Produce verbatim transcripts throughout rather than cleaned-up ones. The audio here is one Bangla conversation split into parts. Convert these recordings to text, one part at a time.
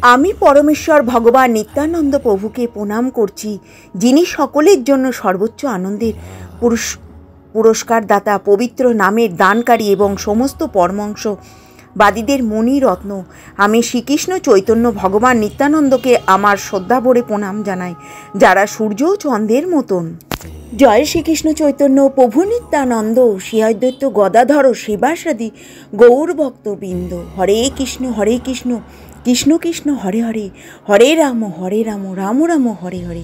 আমি পরমেশ্বর ভগবান নিত্যানন্দ প্রভুকে প্রণাম করছি, যিনি সকলের জন্য সর্বোচ্চ আনন্দের পুরুষ পুরস্কার দাতা, পবিত্র নামের দানকারী এবং সমস্ত পরমাংশবাদীদের মণিরত্ন। আমি শ্রীকৃষ্ণ চৈতন্য ভগবান নিত্যানন্দকে আমার শ্রদ্ধা ভরে প্রণাম জানাই, যারা সূর্য ও চন্দ্রের মতন। জয় শ্রীকৃষ্ণ চৈতন্য প্রভু নিত্যানন্দ, শ্রী অদ্বৈত গদাধর সেবাসাদী গৌর ভক্তবৃন্দ। হরে কৃষ্ণ হরে কৃষ্ণ কৃষ্ণ কৃষ্ণ হরে হরে, হরে রাম হরে রাম রাম রাম হরে হরে।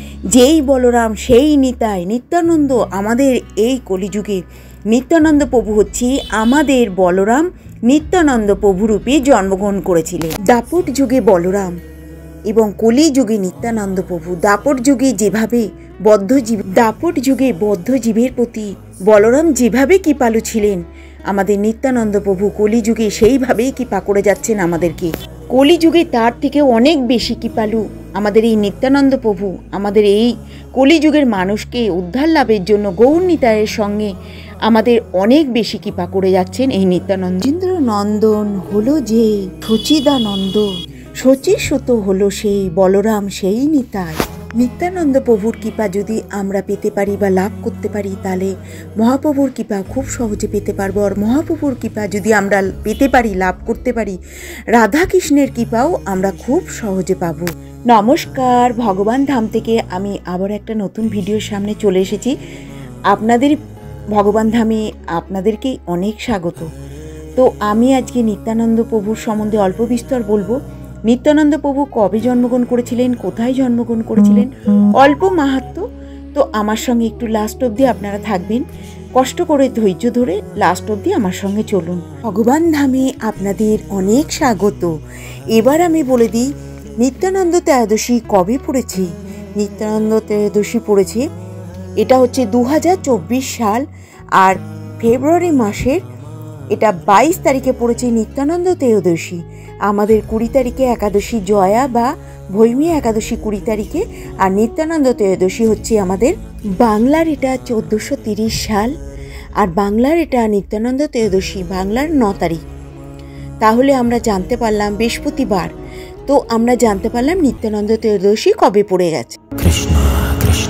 যেই বলরাম সেই নিতাই নিত্যানন্দ। আমাদের এই কলিযুগে নিত্যানন্দ প্রভু হচ্ছে আমাদের বলরাম, নিত্যানন্দ প্রভুরূপে জন্মগ্রহণ করেছিলেন। দাপট যুগে বলরাম এবং কলি যুগে নিত্যানন্দ প্রভু। দাপট যুগে যেভাবে বদ্ধজীব দাপট যুগে বদ্ধজীবের প্রতি বলরাম যেভাবে কৃপালু ছিলেন, আমাদের নিত্যানন্দ প্রভু কলিযুগে সেইভাবেই কৃপা করে যাচ্ছেন আমাদেরকে। কলিযুগে তার থেকে অনেক বেশি কৃপালু আমাদের এই নিত্যানন্দ প্রভু আমাদের এই কলিযুগের মানুষকে উদ্ধার লাভের জন্য গৌর নিতাইয়ের সঙ্গে আমাদের অনেক বেশি কৃপা করে যাচ্ছেন এই নিত্যানন্দ। ইন্দ্র নন্দন হলো যে সচিদানন্দ, শচীসুত হলো সেই বলরাম সেই নিতাই। নিত্যানন্দ প্রভুর কৃপা যদি আমরা পেতে পারি বা লাভ করতে পারি, তাহলে মহাপ্রভুর কৃপা খুব সহজে পেতে পারবো। আর মহাপ্রভুর কৃপা যদি আমরা পেতে পারি, লাভ করতে পারি, রাধা কৃষ্ণের কৃপাও আমরা খুব সহজে পাবো। নমস্কার, ভগবান ধাম থেকে আমি আবার একটা নতুন ভিডিওর সামনে চলে এসেছি। আপনাদের ভগবান ধামে আপনাদেরকে অনেক স্বাগত। তো আমি আজকে নিত্যানন্দ প্রভুর সম্বন্ধে অল্প বিস্তর বলবো। নিত্যানন্দ প্রভু কবে জন্মগ্রহণ করেছিলেন, কোথায় জন্মগ্রহণ করেছিলেন, অল্প মাহাত্ম্য। তো আমার সঙ্গে একটু লাস্ট অবধি আপনারা থাকবেন, কষ্ট করে ধৈর্য ধরে লাস্ট অবধি আমার সঙ্গে চলুন। ভগবান ধামে আপনাদের অনেক স্বাগত। এবার আমি বলে দিই নিত্যানন্দ ত্রয়োদশী কবে পড়েছে। নিত্যানন্দ ত্রয়োদশী পড়েছে, এটা হচ্ছে দু হাজার চব্বিশ সাল আর ফেব্রুয়ারি মাসের এটা বাইশ তারিখে পড়েছে নিত্যানন্দ ত্রয়োদশী। আমাদের কুড়ি তারিখে একাদশী জয়া বা ভৈমী একাদশী কুড়ি তারিখে, আর নিত্যানন্দ ত্রয়োদশী হচ্ছে আমাদের বাংলার এটা চোদ্দোশো তিরিশ সাল, আর বাংলার এটা নিত্যানন্দ ত্রয়োদশী বাংলার ন তারিখ। তাহলে আমরা জানতে পারলাম বৃহস্পতিবার, তো আমরা জানতে পারলাম নিত্যানন্দ ত্রয়োদশী কবে পড়ে গেছে। কৃষ্ণ কৃষ্ণ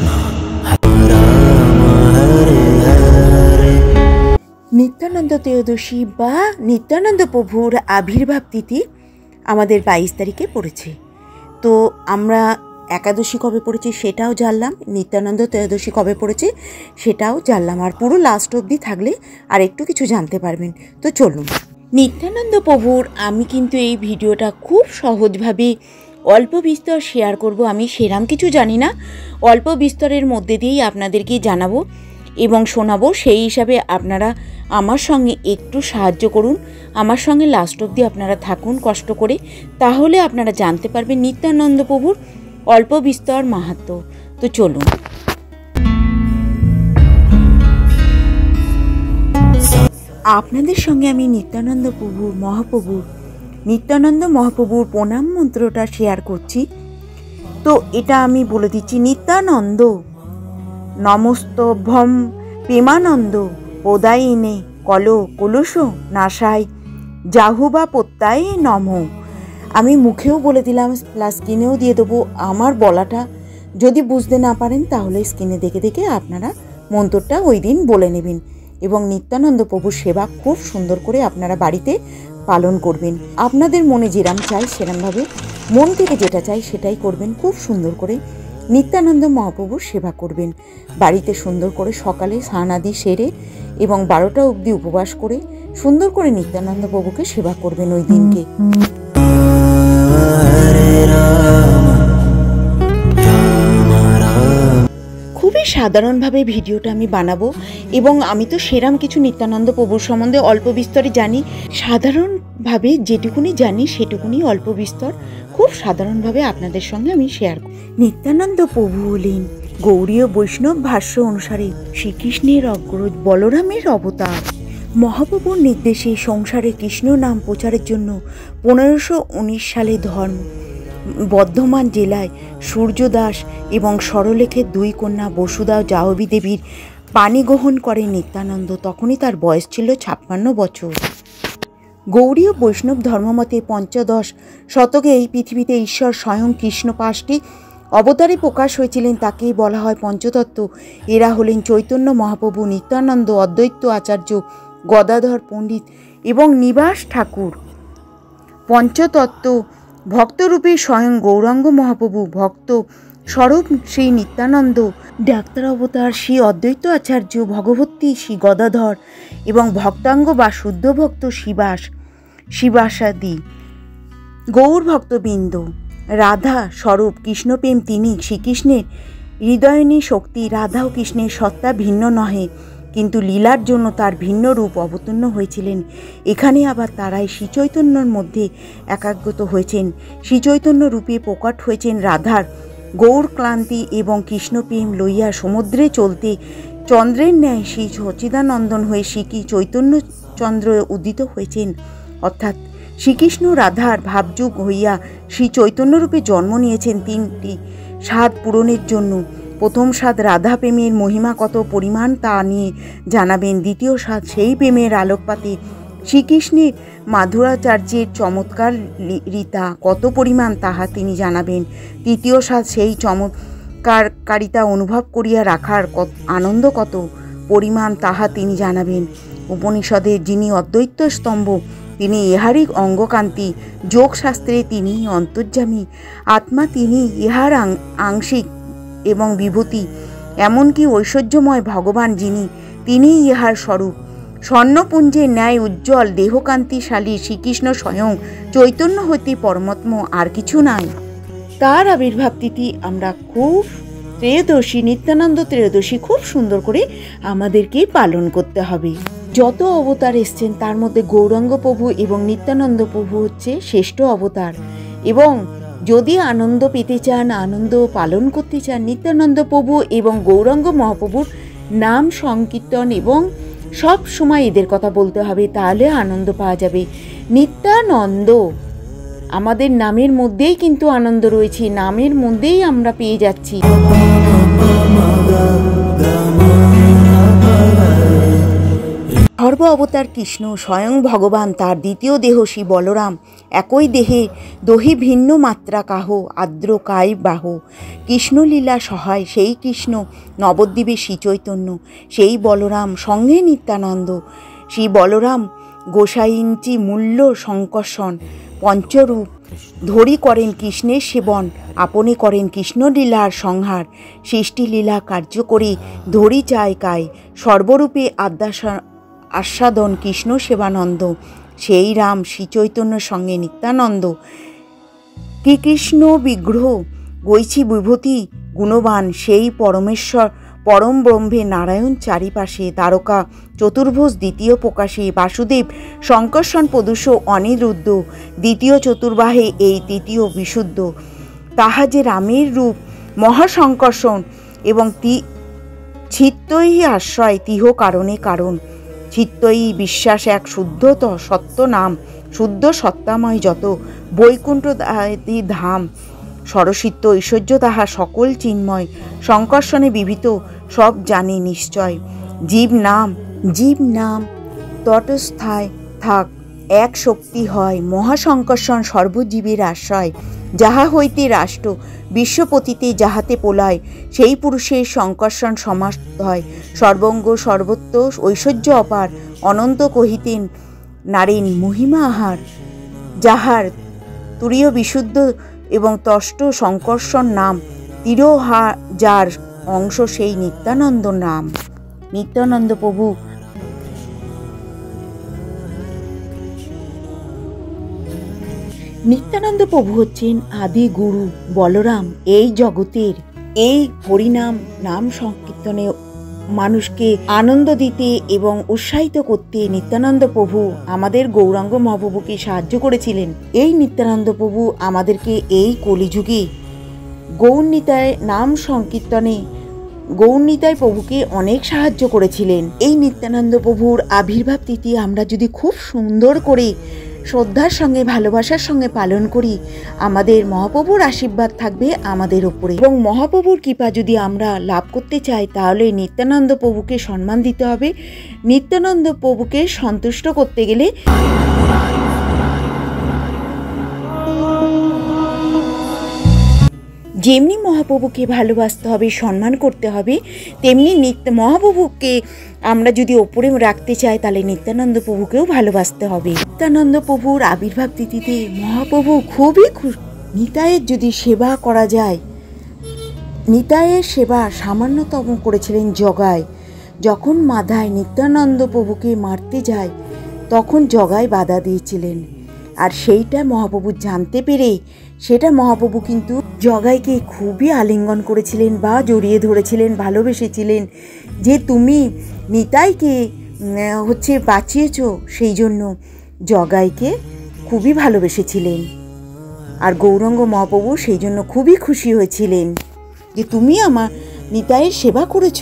নিত্যানন্দ ত্রয়োদশী বা নিত্যানন্দ প্রভুর আবির্ভাব তিথি আমাদের বাইশ তারিখে পড়েছে। তো আমরা একাদশী কবে পড়েছে সেটাও জানলাম, নিত্যানন্দ ত্রয়োদশী কবে পড়েছে সেটাও জানলাম, আর পুরো লাস্ট অবধি থাকলে আর একটু কিছু জানতে পারবেন। তো চলুন, নিত্যানন্দ প্রভুর আমি কিন্তু এই ভিডিওটা খুব সহজভাবে অল্প বিস্তর শেয়ার করব। আমি সেরাম কিছু জানি না, অল্প বিস্তরের মধ্যে দিয়েই আপনাদেরকে জানাবো এবং শোনাবো। সেই হিসাবে আপনারা আমার সঙ্গে একটু সাহায্য করুন, আমার সঙ্গে লাস্ট অবধি আপনারা থাকুন কষ্ট করে, তাহলে আপনারা জানতে পারবেন নিত্যানন্দ প্রভুর অল্প বিস্তর মাহাত্ম্য। তো চলুন, আপনাদের সঙ্গে আমি নিত্যানন্দ প্রভুর মহাপ্রভুর নিত্যানন্দ মহাপ্রভুর প্রণাম মন্ত্রটা শেয়ার করছি। তো এটা আমি বলে দিচ্ছি, নিত্যানন্দ নমস্তভ্যম প্রেমানন্দ প্রদায়িনে কল কলুষ নাশায় জাহুবা প্রত্যয়ে নম। আমি মুখেও বলে দিলাম, প্লাস স্ক্রিনেও দিয়ে দেবো। আমার বলাটা যদি বুঝতে না পারেন তাহলে স্ক্রিনে দেখে দেখে আপনারা মন্ত্রটা ওই দিন বলে নেবেন, এবং নিত্যানন্দ প্রভুর সেবা খুব সুন্দর করে আপনারা বাড়িতে পালন করবেন। আপনাদের মনে যেরাম চাই সেরামভাবে, মন থেকে যেটা চাই সেটাই করবেন। খুব সুন্দর করে নিত্যানন্দ মহাপ্রভুর সেবা করবেন বাড়িতে, সুন্দর করে সকালে স্নান আদি সেরে এবং বারোটা অবধি উপবাস করে সুন্দর করে নিত্যানন্দ প্রভুকে সেবা করবেন ওই দিনকে। খুবই সাধারণভাবে ভিডিওটা আমি বানাবো, এবং আমি তো সেরাম কিছু নিত্যানন্দ প্রভুর সম্বন্ধে অল্প বিস্তরে জানি। সাধারণভাবে যেটুকুনি জানি সেটুকুনি অল্প বিস্তর খুব সাধারণভাবে আপনাদের সঙ্গে আমি শেয়ার করি। নিত্যানন্দ প্রভু হলেন গৌড়ীয় বৈষ্ণব ভাষ্য অনুসারে শ্রীকৃষ্ণের অগ্রজ বলরামের অবতার। মহাপ্রভুর নির্দেশে সংসারে কৃষ্ণ নাম প্রচারের জন্য পনেরোশো উনিশ সালে ধর্ম বর্ধমান জেলায় সূর্যদাস এবং সরলেখের দুই কন্যা বসুধা ও জাহ্নবী দেবীর পানি গ্রহণ করেন নিত্যানন্দ। তখনই তার বয়স ছিল ছাপ্পান্ন বছর। গৌড়ীয় বৈষ্ণব ধর্মমতে পঞ্চদশ শতকে এই পৃথিবীতে ঈশ্বর স্বয়ং কৃষ্ণ পাঁচটি অবতারে প্রকাশ হয়েছিলেন, তাকেই বলা হয় পঞ্চতত্ত্ব। এরা হলেন চৈতন্য মহাপ্রভু, নিত্যানন্দ, অদ্বৈত আচার্য, গদাধর পণ্ডিত এবং নিবাস ঠাকুর। পঞ্চতত্ত্ব ভক্তরূপে স্বয়ং গৌরাঙ্গ মহাপ্রভু, ভক্ত স্বরূপ শ্রী নিত্যানন্দ, ডাক্তার অবতার শ্রী অদ্বৈত আচার্য, ভগবতী শ্রী গদাধর এবং ভক্তাঙ্গ বা শুদ্ধ ভক্ত শিবাস শিবাসাদি। গৌর ভক্তবৃন্দ, রাধা স্বরূপ কৃষ্ণপ্রেম, তিনি শ্রীকৃষ্ণের হৃদয়নী শক্তি। রাধা ও কৃষ্ণের সত্তা ভিন্ন নহে, কিন্তু লীলার জন্য তার ভিন্ন রূপ অবতীর্ণ হয়েছিলেন। এখানে আবার তারাই শ্রীচৈতন্যর মধ্যে একাগ্রত হয়েছেন। শ্রীচৈতন্য রূপে প্রকট হয়েছেন রাধার গৌর ক্লান্তি এবং কৃষ্ণপ্রেম লইয়া সমুদ্রে চলতে চন্দ্রের ন্যায় শ্রী সচিদানন্দন হয়ে শ্রী চৈতন্য চন্দ্র উদিত হয়েছেন। অর্থাৎ শ্রীকৃষ্ণ রাধার ভাবযুগ হইয়া শ্রী চৈতন্যরূপে জন্ম নিয়েছেন তিনটি স্বাদ পূরণের জন্য। প্রথম স্বাদ রাধা প্রেমের মহিমা কত পরিমাণ তা নিয়ে জানাবেন। দ্বিতীয় স্বাদ সেই প্রেমের আলোকপাতে শ্রীকৃষ্ণের মাধুরাচার্যের চমৎকার রীতা কত পরিমাণ তাহা তিনি জানাবেন। তৃতীয় স্বাদ সেই চমৎকারকারিতা অনুভব করিয়া রাখার আনন্দ কত পরিমাণ তাহা তিনি জানাবেন। উপনিষদের যিনি অদ্বৈত স্তম্ভ, তিনি ইহারই অঙ্গকান্তি। যোগশাস্ত্রে তিনি অন্তর্যামী আত্মা, তিনি ইহার আংশিক এবং বিভূতি। এমনকি ঐশ্বর্যময় ভগবান যিনি, তিনি ইহার স্বরূপ। স্বর্ণপুঞ্জের ন্যায় উজ্জ্বল দেহকান্তিশালী শ্রীকৃষ্ণ স্বয়ং চৈতন্য হইতে পরমাত্ম, আর কিছু নাই। তার আবির্ভাব তিথি আমরা খুব ত্রয়োদশী, নিত্যানন্দ ত্রয়োদশী খুব সুন্দর করে আমাদেরকে পালন করতে হবে। যত অবতার এসছেন তার মধ্যে গৌরাঙ্গ প্রভু এবং নিত্যানন্দ প্রভু হচ্ছে শ্রেষ্ঠ অবতার। এবং যদি আনন্দ পেতে চান, আনন্দ পালন করতে চান, নিত্যানন্দ প্রভু এবং গৌরাঙ্গ মহাপ্রভুর নাম সংকীর্তন এবং সব সময় এদের কথা বলতে হবে, তাহলে আনন্দ পাওয়া যাবে। নিত্যানন্দ, আমাদের নামের মধ্যেই কিন্তু আনন্দ রয়েছে, নামের মধ্যেই আমরা পেয়ে যাচ্ছি। সর্ব অবতার কৃষ্ণ স্বয়ং ভগবান, তার দ্বিতীয় দেহ শ্রী বলরাম। একই দেহে দহি ভিন্ন মাত্রা কাহ, আর্দ্র কায় বাহ। কৃষ্ণলীলা সহায় সেই কৃষ্ণ, নবদ্বীপে শ্রী চৈতন্য, সেই বলরাম সঙ্গে নিত্যানন্দ। শ্রী বলরাম গোসাইঞ্চি মূল্য সংকর্ষণ, পঞ্চরূপ ধরি করেন কৃষ্ণের সেবন, আপনি করেন কৃষ্ণলীলার সংহার। সৃষ্টিলীলা কার্য করে ধরি চায় কায়, সর্বরূপে আদ্যাসা আস্বাদন কৃষ্ণ সেবানন্দ। সেই রাম শ্রীচৈতন্যর সঙ্গে নিত্যানন্দ। কি কৃষ্ণ বিগ্রহ গৈছি বিভূতি গুণবান, সেই পরমেশ্বর পরম ব্রহ্মে নারায়ণ চারিপাশে। দ্বারকা চতুর্ভুজ দ্বিতীয় প্রকাশে, বাসুদেব শঙ্কর্ষণ প্রদূষ অনিরুদ্ধ। দ্বিতীয় চতুর্বাহে এই তৃতীয় বিশুদ্ধ, তাহা যে রামের রূপ মহাশঙ্কর্ষণ এবং তি চিত্তই আশ্রয় তিহ কারণে কারণ। চিত্তই বিশ্বাস এক শুদ্ধ সত্য নাম, শুদ্ধ সত্তাময় যত বৈকুণ্ঠ ধাম। সরসিদ্ধ ঐশ্বর্য তাহা সকল চিন্ময়, সংকর্ষণে বিভীত সব জানে নিশ্চয়। জীব নাম জীব নাম তটস্থায় থাক, এক শক্তি হয় মহাসংকর্ষণ সর্বজীবের আশ্রয়। যাহা হইতে রাষ্ট্র বিশ্বপতিতে যাহাতে পোলায়, সেই পুরুষের সংকর্ষণ সমাপ্ত হয়। সর্বঙ্গ সর্বত্র ঐশ্বর্য অপার, অনন্ত কহিতেন নারেন মহিমা আহার। যাহার তুরীয় বিশুদ্ধ এবং তষ্ট সংকর্ষণ নাম, তিরোহা যার অংশ সেই নিত্যানন্দ নাম। নিত্যানন্দ প্রভু নিত্যানন্দ প্রভু হচ্ছেন আদি গুরু বলরাম। এই জগতের এই হরিনাম নাম সংকীর্তনে মানুষকে আনন্দ দিতে এবং উৎসাহিত করতে নিত্যানন্দ প্রভু আমাদের গৌরাঙ্গ মহাপ্রভুকে সাহায্য করেছিলেন। এই নিত্যানন্দ প্রভু আমাদেরকে এই কলিযুগে গৌরনিতায় নাম সংকীর্তনে গৌরনিতায় প্রভুকে অনেক সাহায্য করেছিলেন। এই নিত্যানন্দ প্রভুর আবির্ভাব তিথি আমরা যদি খুব সুন্দর করে শ্রদ্ধার সঙ্গে ভালোবাসার সঙ্গে পালন করি, আমাদের মহাপ্রভুর আশীর্বাদ থাকবে আমাদের ওপরে। এবং মহাপ্রভুর কৃপা যদি আমরা লাভ করতে চাই তাহলে নিত্যানন্দ প্রভুকে সম্মান দিতে হবে। নিত্যানন্দ প্রভুকে সন্তুষ্ট করতে গেলে যেমনি মহাপ্রভুকে ভালোবাসতে হবে, সম্মান করতে হবে, তেমনি নিত্য মহাপ্রভুকে আমরা যদি ওপরে রাখতে চাই তাহলে নিত্যানন্দ প্রভুকেও ভালোবাসতে হবে। নিত্যানন্দ প্রভুর আবির্ভাব তিথিতে মহাপ্রভু খুবই খুশি। নিতাইয়ের যদি সেবা করা যায়, নিতাইয়ের সেবা সামান্যতম করেছিলেন জগাই। যখন মাধায় নিত্যানন্দ প্রভুকে মারতে যায় তখন জগাই বাধা দিয়েছিলেন, আর সেইটা মহাপ্রভু জানতে পেরে সেটা মহাপ্রভু কিন্তু জগাইকে খুবই আলিঙ্গন করেছিলেন বা জড়িয়ে ধরেছিলেন, ভালোবেসেছিলেন যে তুমি নিতাইকে হচ্ছে বাঁচিয়েছ, সেই জন্য জগাইকে খুবই ভালোবেসেছিলেন। আর গৌরাঙ্গ মহাপ্রভু সেই জন্য খুবই খুশি হয়েছিলেন যে তুমি আমার নিতাইয়ের সেবা করেছ।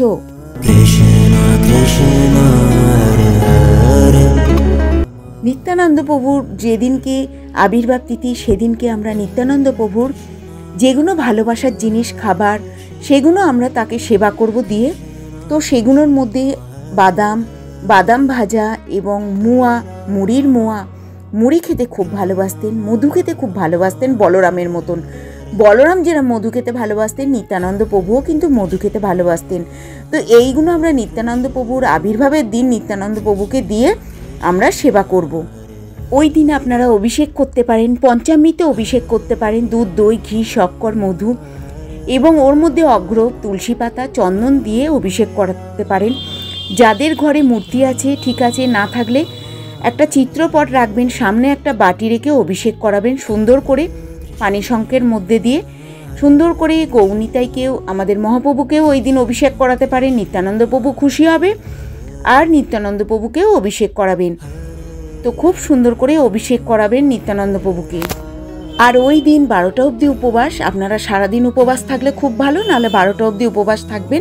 নিত্যানন্দ প্রভুর যেদিনকে আবির্ভাব তিথি সেদিনকে আমরা নিত্যানন্দ প্রভুর যেগুলো ভালোবাসার জিনিস, খাবার, সেগুলো আমরা তাকে সেবা করব দিয়ে। তো সেগুলোর মধ্যে বাদাম বাদাম ভাজা এবং মুয়া, মুড়ির মোয়া, মুড়ি খেতে খুব ভালোবাসতেন, মধু খেতে খুব ভালোবাসতেন বলরামের মতন। বলরাম যেরা মধু খেতে ভালোবাসতেন, নিত্যানন্দ প্রভুও কিন্তু মধু খেতে ভালোবাসতেন। তো এইগুলো আমরা নিত্যানন্দ প্রভুর আবির্ভাবের দিন নিত্যানন্দ প্রভুকে দিয়ে আমরা সেবা করব। ওই দিন আপনারা অভিষেক করতে পারেন, পঞ্চামৃতে অভিষেক করতে পারেন, দুধ, দই, ঘি, শক্কর, মধু এবং ওর মধ্যে অগ্র, তুলসী পাতা, চন্দন দিয়ে অভিষেক করাতে পারেন। যাদের ঘরে মূর্তি আছে ঠিক আছে, না থাকলে একটা চিত্রপট রাখবেন, সামনে একটা বাটি রেখে অভিষেক করাবেন সুন্দর করে পানি শঙ্কের মধ্যে দিয়ে। সুন্দর করে গৌনিতাইকেও আমাদের মহাপ্রভুকেও ওই দিন অভিষেক করাতে পারেন, নিত্যানন্দ প্রভু খুশি হবে। আর নিত্যানন্দ প্রভুকেও অভিষেক করাবেন, তো খুব সুন্দর করে অভিষেক করাবেন নিত্যানন্দ প্রভুকে। আর ওই দিন বারোটা অবধি উপবাস, আপনারা সারাদিন উপবাস থাকলে খুব ভালো, নাহলে বারোটা অবধি উপবাস থাকবেন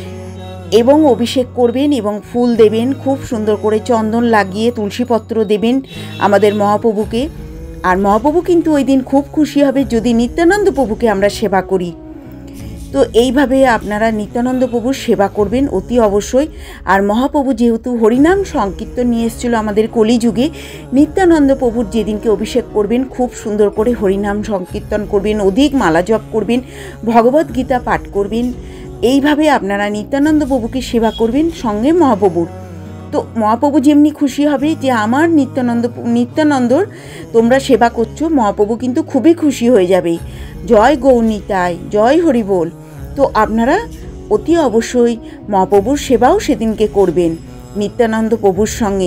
এবং অভিষেক করবেন এবং ফুল দেবেন, খুব সুন্দর করে চন্দন লাগিয়ে তুলসীপত্র দেবেন আমাদের মহাপ্রভুকে। আর মহাপ্রভু কিন্তু ওই দিন খুব খুশি হবে যদি নিত্যানন্দ প্রভুকে আমরা সেবা করি। তো এইভাবে আপনারা নিত্যানন্দ প্রভুর সেবা করবেন অতি অবশ্যই। আর মহাপ্রভু যেহেতু হরিনাম সংকীর্তন নিয়ে এসেছিল আমাদের কলিযুগে, নিত্যানন্দ প্রভুর যেদিনকে অভিষেক করবেন খুব সুন্দর করে হরিনাম সংকীর্তন করবেন, অধিক মালা জপ করবেন, ভগবদ্গীতা পাঠ করবেন। এইভাবে আপনারা নিত্যানন্দ প্রভুকে সেবা করবেন সঙ্গে মহাপ্রভুর। তো মহাপ্রভু যেমনি খুশি হবে যে আমার নিত্যানন্দ নিত্যানন্দর তোমরা সেবা করছো, মহাপ্রভু কিন্তু খুবই খুশি হয়ে যাবে। জয় গৌরনিতাই, জয় হরিবোল। তো আপনারা অতি অবশ্যই মহাপ্রভুর সেবাও সেদিনকে করবেন নিত্যানন্দ প্রভুর সঙ্গে।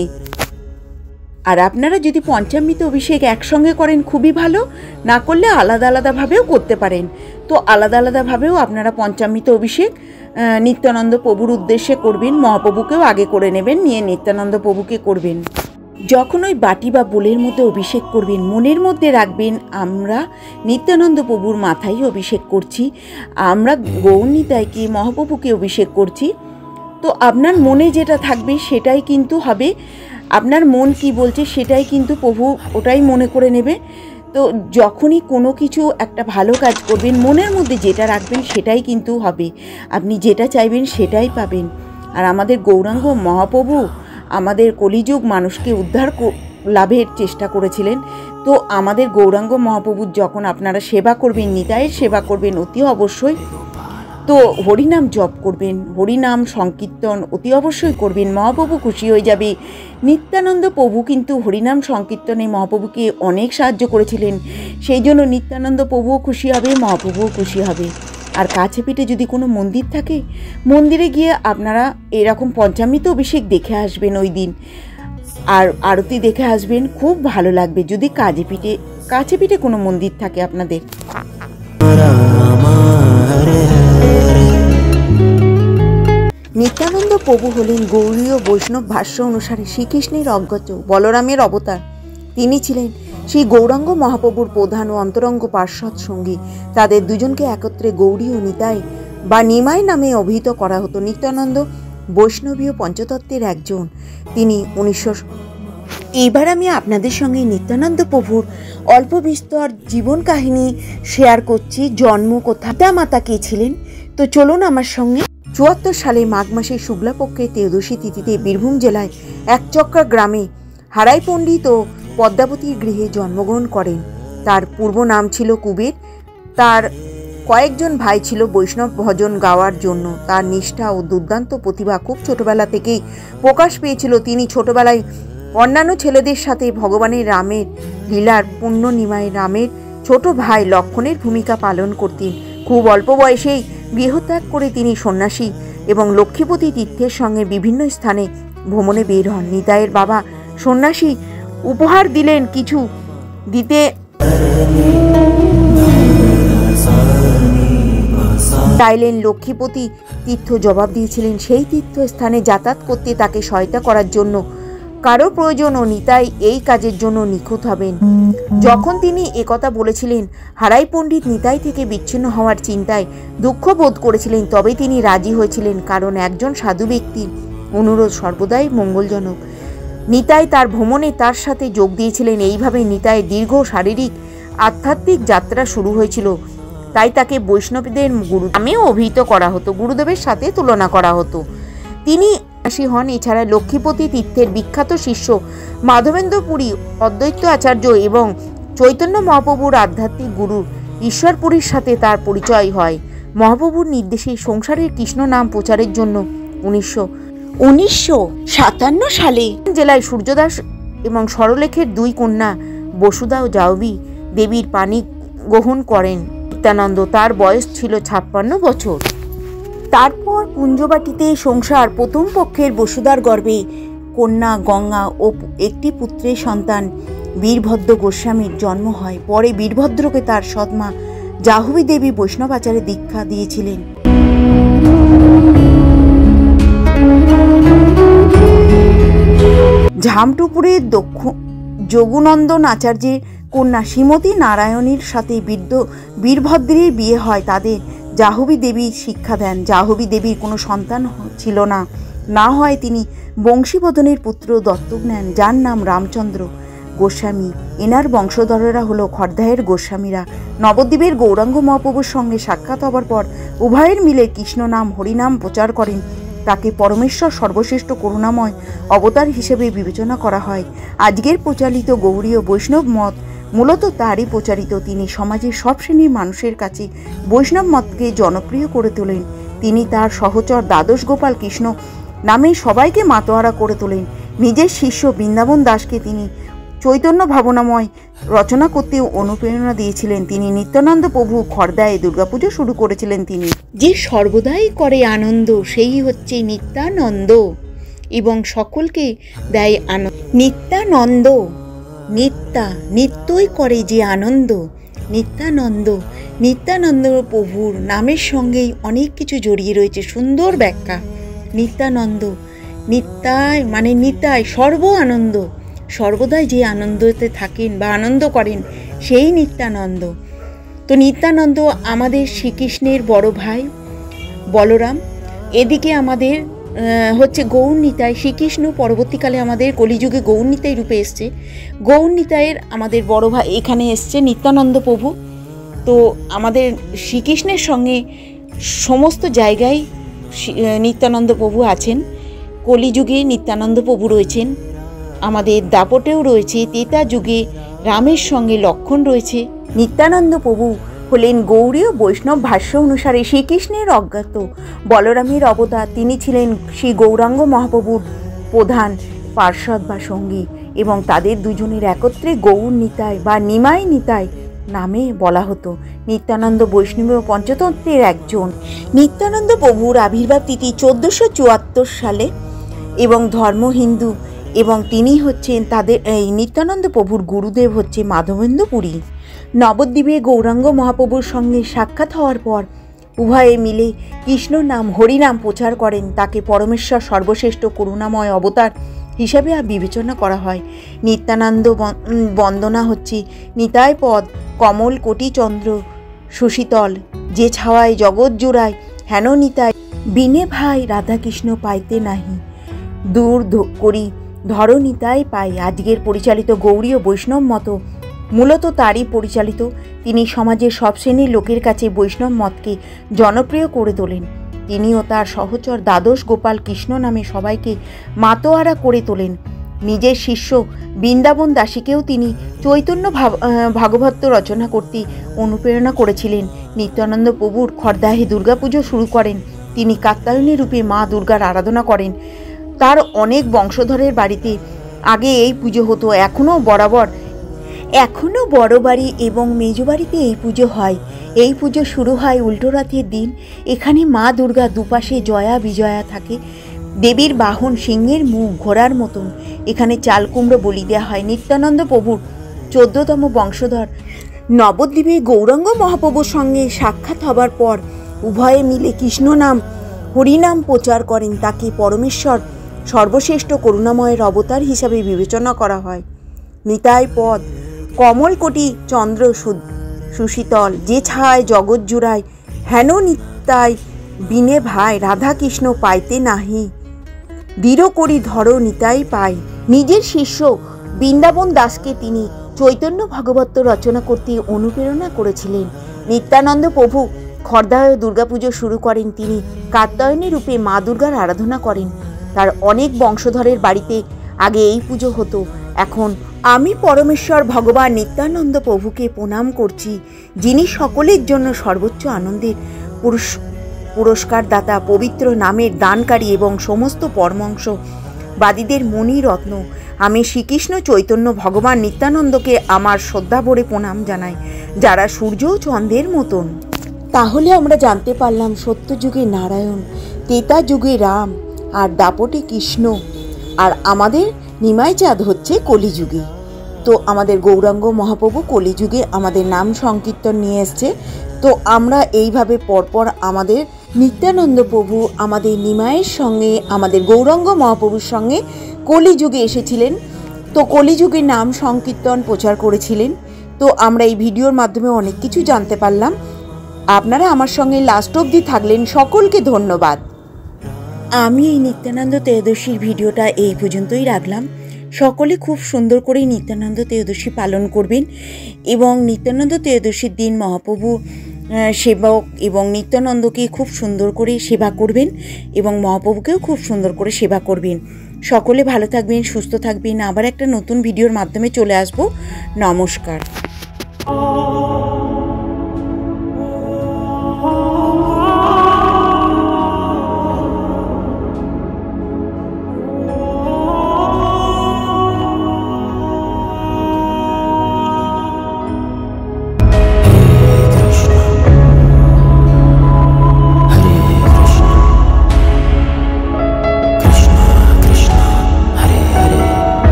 আর আপনারা যদি পঞ্চামৃত অভিষেক একসঙ্গে করেন খুবই ভালো, না করলে আলাদা আলাদাভাবেও করতে পারেন। তো আলাদা আলাদাভাবেও আপনারা পঞ্চামৃত অভিষেক নিত্যানন্দ প্রভুর উদ্দেশ্যে করবেন, মহাপ্রভুকেও আগে করে নেবেন, নিয়ে নিত্যানন্দ প্রভুকে করবেন। যখন ওই বাটি বা বোলের মধ্যে অভিষেক করবেন মনের মধ্যে রাখবেন আমরা নিত্যানন্দ প্রভুর মাথায় অভিষেক করছি, আমরা গৌরনিতাইকে মহাপ্রভুকে অভিষেক করছি। তো আপনার মনে যেটা থাকবে সেটাই কিন্তু হবে, আপনার মন কি বলছে সেটাই কিন্তু প্রভু ওটাই মনে করে নেবে। তো যখনই কোনো কিছু একটা ভালো কাজ করবেন মনের মধ্যে যেটা রাখবেন সেটাই কিন্তু হবে, আপনি যেটা চাইবেন সেটাই পাবেন। আর আমাদের গৌরাঙ্গ মহাপ্রভু আমাদের কলিযুগ মানুষকে উদ্ধার লাভের চেষ্টা করেছিলেন। তো আমাদের গৌরাঙ্গ মহাপ্রভুর যখন আপনারা সেবা করবেন, নিতাইয়ের সেবা করবেন অতি অবশ্যই, তো হরিনাম জপ করবেন, হরিনাম সংকীর্তন অতি অবশ্যই করবেন, মহাপ্রভু খুশি হয়ে যাবে। নিত্যানন্দ প্রভু কিন্তু হরিনাম সংকীর্তনে মহাপ্রভুকে অনেক সাহায্য করেছিলেন, সেই জন্য নিত্যানন্দ প্রভুও খুশি হবে, মহাপ্রভুও খুশি হবে। আর কাছে পিঠে যদি কোনো মন্দির থাকে মন্দিরে গিয়ে আপনারা এরকম পঞ্চামৃত অভিষেক দেখে আসবেন ওই দিন, আর আরতি দেখে আসবেন, খুব ভালো লাগবে যদি কাছে পিঠে কাছে পিঠে কোনো মন্দির থাকে আপনাদের। নিত্যানন্দ প্রভু হলেন গৌড়ীয় বৈষ্ণব ভাষ্য অনুসারে শ্রীকৃষ্ণের অগ্রজ বলরামের অবতার। তিনি ছিলেন শ্রী গৌরাঙ্গ মহাপ্রভুর প্রধান ও অন্তরঙ্গ পার্শ্বদ সঙ্গী। তাদের দুজনকে একত্রে গৌড়ী ও নিতাই বা নিমাই নামে অভিহিত করা হতো। নিত্যানন্দ বৈষ্ণবীয় পঞ্চতত্ত্বের একজন। তিনি উনিশশো এইবার আমি আপনাদের সঙ্গে নিত্যানন্দ প্রভুর অল্প বিস্তর জীবন কাহিনী শেয়ার করছি। জন্ম কোথা, পিতা মাতা কে ছিলেন, তো চলুন আমার সঙ্গে। চুয়াত্তর সালে মাঘ মাসের শুক্লাপক্ষে ত্রয়োদশী তিথিতে বীরভূম জেলায় একচক্রা গ্রামে হারাই পণ্ডিত ও পদ্মাবতীর গৃহে জন্মগ্রহণ করেন। তার পূর্ব নাম ছিল কুবের। তার কয়েকজন ভাই ছিল বৈষ্ণব ভজন গাওয়ার জন্য। তার নিষ্ঠা ও দুর্দান্ত প্রতিভা খুব ছোটবেলা থেকেই প্রকাশ পেয়েছিল। তিনি ছোটবেলায় অন্যান্য ছেলেদের সাথে ভগবানের রামের লীলার পুণ্য নিমায় রামের ছোট ভাই লক্ষণের ভূমিকা পালন করতেন। খুব অল্প বয়সেই গৃহত্যাগ করে তিনি সন্ন্যাসী এবং লক্ষ্মীপতি তীর্থের সঙ্গে বিভিন্ন স্থানে ভ্রমণে বের হন। নিতাইয়ের বাবা সন্ন্যাসী উপহার দিলেন, কিছু দিতে চাইলেন। লক্ষ্মীপতি তীর্থ জবাব দিয়েছিলেন সেই তীর্থস্থানে যাতায়াত করতে তাকে সহায়তা করার জন্য কারো প্রয়োজন ও নিতাই এই কাজের জন্য নিখুঁত হবেন। যখন তিনি একথা বলেছিলেন, হারাই পণ্ডিত নিতাই থেকে বিচ্ছিন্ন হওয়ার চিন্তায় দুঃখ বোধ করেছিলেন। তবে তিনি রাজি হয়েছিলেন, কারণ একজন সাধু ব্যক্তির অনুরোধ সর্বদাই মঙ্গলজনক। নিতাই তার ভ্রমণে তার সাথে যোগ দিয়েছিলেন। এইভাবে নিতাইয়ের দীর্ঘ শারীরিক আধ্যাত্মিক যাত্রা শুরু হয়েছিল। তাই তাকে বৈষ্ণবদের গুরু নামেও অভিহিত করা হতো, গুরুদেবের সাথে তুলনা করা হতো। তিনি সন্ন্যাসী হন। এছাড়া লক্ষ্মীপতি তীর্থের বিখ্যাত শিষ্য মাধবেন্দ্র পুরী, অদ্বৈত আচার্য এবং চৈতন্য মহাপ্রভুর আধ্যাত্মিক গুরু ঈশ্বরপুরীর সাথে তার পরিচয় হয়। মহাপ্রভুর নির্দেশে সংসারের কৃষ্ণ নাম প্রচারের জন্য উনিশশো উনিশশো সাতান্ন সালে জেলায় সূর্যদাস এবং সরলেখের দুই কন্যা বসুধা ও জাহ্নবী দেবীর পানি গ্রহণ করেন নিত্যানন্দ। তার বয়স ছিল ছাপ্পান্ন বছর। তারপর কুঞ্জবাটিতে সংসার প্রথম পক্ষের বসুধার গর্ভে কন্যা গঙ্গা ও একটি পুত্রের সন্তান বীরভদ্র গোস্বামীর জন্ম হয়। পরে বীরভদ্রকে তার সৎমা জাহ্নবী দেবী বৈষ্ণব আচারে দীক্ষা দিয়েছিলেন। ঝামটুপুরের দক্ষ যোগুনন্দন আচার্যের কন্যা শ্রীমতী নারায়ণীর সাথে বীরদ বীরভদ্রের বিয়ে হয়। তাদের জাহ্নবী দেবী শিক্ষা দেন। জাহ্নবী দেবীর কোনো সন্তান ছিল না, না হয় তিনি বংশীবদনের পুত্র দত্তক নেন, যার নাম রামচন্দ্র গোস্বামী। এনার বংশধরেরা হলো খর্দায়ের গোস্বামীরা। নবদ্বীপের গৌরাঙ্গ মহাপ্রভুর সঙ্গে সাক্ষাৎ হবার পর উভয়ের মিলে কৃষ্ণ নাম হরিনাম প্রচার করেন। তাকে পরমেশ্বর সর্বশ্রেষ্ঠ করুণাময় অবতার হিসেবে বিবেচনা করা হয়। আজকের প্রচলিত গৌড়ীয় বৈষ্ণব মত মূলত তারই প্রচারিত। তিনি সমাজের সব শ্রেণীর মানুষের কাছে বৈষ্ণব মতকে জনপ্রিয় করে তোলেন। তিনি তার সহচর দ্বাদশ গোপাল কৃষ্ণ নামে সবাইকে মাতোয়ারা করে তোলেন। নিজের শিষ্য বৃন্দাবন দাসকে তিনি চৈতন্য ভাবনাময় রচনা করতে অনুপ্রেরণা দিয়েছিলেন। তিনি নিত্যানন্দ প্রভু খর্দায় দুর্গাপুজো শুরু করেছিলেন। তিনি যে সর্বদাই করে আনন্দ, সেই হচ্ছে নিত্যানন্দ এবং সকলকে দেয় আনন্দ। নিত্যানন্দ নিত্যা নিত্যই করে যে আনন্দ। নিত্যানন্দ নিত্যানন্দ প্রভুর নামের সঙ্গেই অনেক কিছু জড়িয়ে রয়েছে, সুন্দর ব্যাখ্যা। নিত্যানন্দ নিত্যায় মানে নিতাই সর্ব আনন্দ, সর্বদাই যে আনন্দতে থাকেন বা আনন্দ করেন সেই নিত্যানন্দ। তো নিত্যানন্দ আমাদের শ্রীকৃষ্ণের বড় ভাই বলরাম। এদিকে আমাদের হচ্ছে গৌর নিতাই। শ্রীকৃষ্ণ পরবর্তীকালে আমাদের কলিযুগে গৌর নিতাই রূপে এসছে। গৌর নিতাইয়ের আমাদের বড় ভাই এখানে এসছে নিত্যানন্দ প্রভু। তো আমাদের শ্রীকৃষ্ণের সঙ্গে সমস্ত জায়গায় নিত্যানন্দ প্রভু আছেন। কলিযুগে নিত্যানন্দ প্রভু রয়েছেন, আমাদের দাপটেও রয়েছে। তেতা যুগে রামের সঙ্গে লক্ষণ রয়েছে। নিত্যানন্দ প্রভু হলেন গৌড়ীয় বৈষ্ণব ভাষ্য অনুসারে শ্রীকৃষ্ণের অজ্ঞাত বলরামের অবতার। তিনি ছিলেন শ্রী গৌরাঙ্গ মহাপ্রভুর প্রধান পার্ষদ বা সঙ্গী এবং তাদের দুজনের একত্রে গৌর নিতাই বা নিমাই নিতাই নামে বলা হতো। নিত্যানন্দ বৈষ্ণব পঞ্চতন্ত্রের একজন। নিত্যানন্দ প্রভুর আবির্ভাব তিথি চোদ্দোশো চুয়াত্তর সালে এবং ধর্ম হিন্দু এবং তিনি হচ্ছেন তাদের এই নিত্যানন্দ প্রভুর গুরুদেব হচ্ছে মাধবেন্দ্র পুরী। নবদ্বীপে গৌরাঙ্গ মহাপ্রভুর সঙ্গে সাক্ষাৎ হওয়ার পর উভয়ে মিলে কৃষ্ণ নাম হরিনাম প্রচার করেন। তাকে পরমেশ্বর সর্বশ্রেষ্ঠ করুণাময় অবতার হিসাবে বিবেচনা করা হয়। নিত্যানন্দ বন্দনা হচ্ছে নিতাই পদ কমল কোটি চন্দ্র সুশীতল, যে ছাওয়ায় জগৎ জোড়ায় হেন নিতাই বিনে ভাই রাধাকৃষ্ণ পাইতে নাহি, দূর করি ধরো নিতাই পাই আজকের পরিচালিত গৌড়ী ও বৈষ্ণব মত মূলত তারই পরিচালিত। তিনি সমাজের সব শ্রেণীর লোকের কাছে বৈষ্ণব মতকে জনপ্রিয় করে তোলেন। তিনি ও তার সহচর দ্বাদশ গোপাল কৃষ্ণ নামে সবাইকে মাতোয়ারা করে তোলেন। নিজের শিষ্য বৃন্দাবন দাসীকেও তিনি চৈতন্য ভাগবত রচনা করতে অনুপ্রেরণা করেছিলেন। নিত্যানন্দ প্রভুর খর্দাহে দুর্গাপুজো শুরু করেন। তিনি কাত্যায়নী রূপে মা দুর্গার আরাধনা করেন। তার অনেক বংশধরের বাড়িতে আগে এই পুজো হতো, এখনও বরাবর এখনও বড় বাড়ি এবং মেজ বাড়িতে এই পুজো হয়। এই পুজো শুরু হয় উল্টো রাতের দিন। এখানে মা দুর্গা দুপাশে জয়া বিজয়া থাকে। দেবীর বাহন সিংহের মুখ ঘোড়ার মতন। এখানে চাল কুমড়ো বলি দেওয়া হয়। নিত্যানন্দ প্রভুর চোদ্দতম বংশধর নবদ্বীপে গৌরাঙ্গ মহাপ্রভুর সঙ্গে সাক্ষাৎ হবার পর উভয়ে মিলে কৃষ্ণ নাম হরিনাম প্রচার করেন। তাকে পরমেশ্বর সর্বশ্রেষ্ঠ করুণাময়ের অবতার হিসাবে বিবেচনা করা হয়। নিতাই পদ কমলকোটি চন্দ্র সুশীতল, যে ছায় জগৎ জুড়ায়, হেন নিতাই বিনে ভাই রাধাকৃষ্ণ পাইতে নাহি, দৃঢ় করি ধরো নিতাই পাই। নিজের শিষ্য বৃন্দাবন দাসকে তিনি চৈতন্য ভাগবত রচনা করতে অনুপ্রেরণা করেছিলেন। নিত্যানন্দ প্রভু খর্দায় দুর্গাপুজো শুরু করেন। তিনি কাত্যায়নী রূপে মা দুর্গার আরাধনা করেন। তার অনেক বংশধরের বাড়িতে আগে এই পুজো হতো, এখন আমি পরমেশ্বর ভগবান নিত্যানন্দ প্রভুকে প্রণাম করছি, যিনি সকলের জন্য সর্বোচ্চ আনন্দের পুরুষ পুরস্কার দাতা, পবিত্র নামের দানকারী এবং সমস্ত পরমাংশ বাদীদের মণিরত্ন। আমি শ্রীকৃষ্ণ চৈতন্য ভগবান নিত্যানন্দকে আমার শ্রদ্ধা ভরে প্রণাম জানাই, যারা সূর্য ও চন্দ্রের মতন। তাহলে আমরা জানতে পারলাম সত্যযুগে নারায়ণ, ত্রেতা যুগে রাম, আর দাপটে কৃষ্ণ, আর আমাদের নিমাই চাঁদ হচ্ছে কলিযুগে। তো আমাদের গৌরাঙ্গ মহাপ্রভু কলিযুগে আমাদের নাম সংকীর্তন নিয়ে এসছে। তো আমরা এইভাবে পরপর আমাদের নিত্যানন্দ প্রভু আমাদের নিমাইয়ের সঙ্গে, আমাদের গৌরাঙ্গ মহাপ্রভুর সঙ্গে কলিযুগে এসেছিলেন। তো কলিযুগে নাম সংকীর্তন প্রচার করেছিলেন। তো আমরা এই ভিডিওর মাধ্যমে অনেক কিছু জানতে পারলাম। আপনারা আমার সঙ্গে লাস্ট অবধি থাকলেন, সকলকে ধন্যবাদ। আমি এই নিত্যানন্দ ত্রয়োদশীর ভিডিওটা এই পর্যন্তই রাখলাম। সকলে খুব সুন্দর করে নিত্যানন্দ ত্রয়োদশী পালন করবেন এবং নিত্যানন্দ ত্রয়োদশীর দিন মহাপ্রভু সেবক এবং নিত্যানন্দকে খুব সুন্দর করে সেবা করবেন এবং মহাপ্রভুকেও খুব সুন্দর করে সেবা করবেন। সকলে ভালো থাকবেন, সুস্থ থাকবেন। আবার একটা নতুন ভিডিওর মাধ্যমে চলে আসব। নমস্কার।